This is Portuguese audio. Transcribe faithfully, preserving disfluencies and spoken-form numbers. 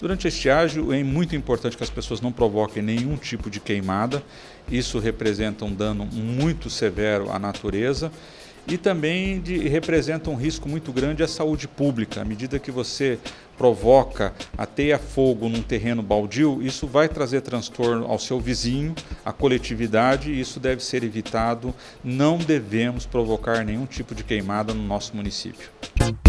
Durante a estiagem é muito importante que as pessoas não provoquem nenhum tipo de queimada, isso representa um dano muito severo à natureza e também de, representa um risco muito grande à saúde pública. À medida que você provoca a teia-fogo num terreno baldio, isso vai trazer transtorno ao seu vizinho, à coletividade, e isso deve ser evitado. Não devemos provocar nenhum tipo de queimada no nosso município.